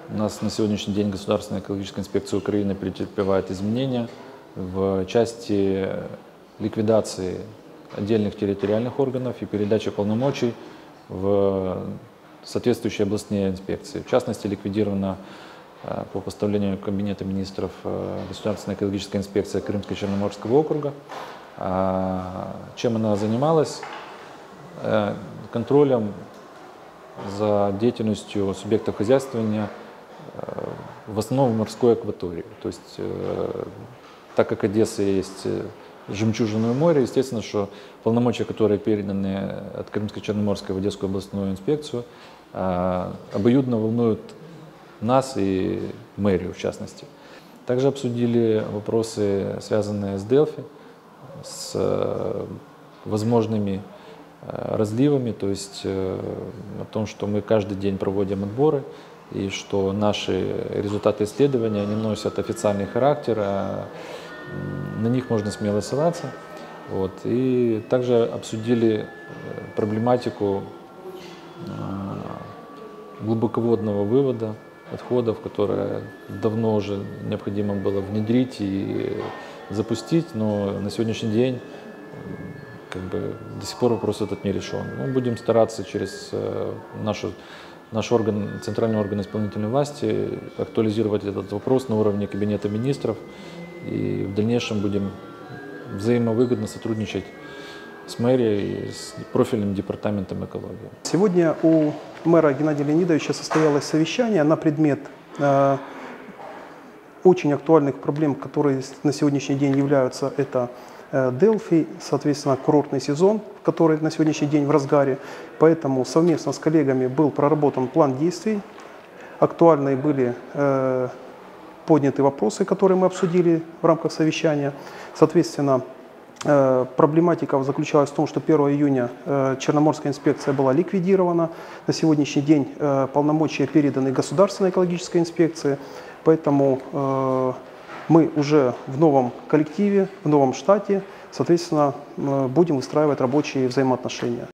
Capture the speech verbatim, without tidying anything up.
У нас на сегодняшний день Государственная экологическая инспекция Украины претерпевает изменения в части ликвидации отдельных территориальных органов и передачи полномочий в соответствующие областные инспекции. В частности, ликвидирована по постановлению Кабинета министров Государственная экологическая инспекция Крымско-Черноморского округа. Чем она занималась? Контролем за деятельностью субъектов хозяйствования в основном в морской акватории. То есть, так как Одесса есть жемчужина моря, естественно, что полномочия, которые переданы от Крымско-Черноморской в Одесскую областную инспекцию, обоюдно волнуют нас и мэрию в частности. Также обсудили вопросы, связанные с Делфи, с возможными разливами, то есть о том, что мы каждый день проводим отборы, и что наши результаты исследования не носят официальный характер, а на них можно смело ссылаться. Вот. И также обсудили проблематику глубоководного вывода отходов, которые давно уже необходимо было внедрить и запустить, но на сегодняшний день как бы до сих пор вопрос этот не решен. Мы будем стараться через нашу Наш орган, центральный орган исполнительной власти, актуализировать этот вопрос на уровне Кабинета министров, и в дальнейшем будем взаимовыгодно сотрудничать с мэрией и с профильным департаментом экологии. Сегодня у мэра Геннадия Леонидовича состоялось совещание на предмет э, очень актуальных проблем, которые на сегодняшний день являются это Делфи, соответственно, курортный сезон, который на сегодняшний день в разгаре. Поэтому совместно с коллегами был проработан план действий. Актуальные были э, подняты вопросы, которые мы обсудили в рамках совещания. Соответственно, э, проблематика заключалась в том, что первого июня э, Черноморская инспекция была ликвидирована. На сегодняшний день э, полномочия переданы Государственной экологической инспекции. Поэтому э, мы уже в новом коллективе, в новом штате, соответственно, будем выстраивать рабочие взаимоотношения.